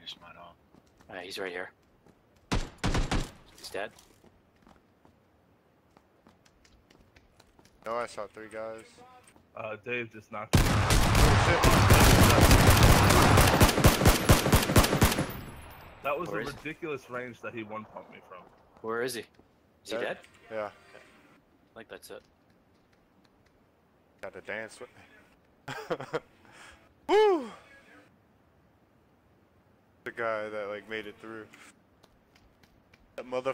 finish mine off. He's right here. He's dead. No, I saw 3 guys. Dave just knocked him out. That was a ridiculous range that he one-pumped me from. Where is he? Is he dead? Yeah. Okay. I think that's it. Got to dance with me. Woo! The guy that like made it through. That motherfucker.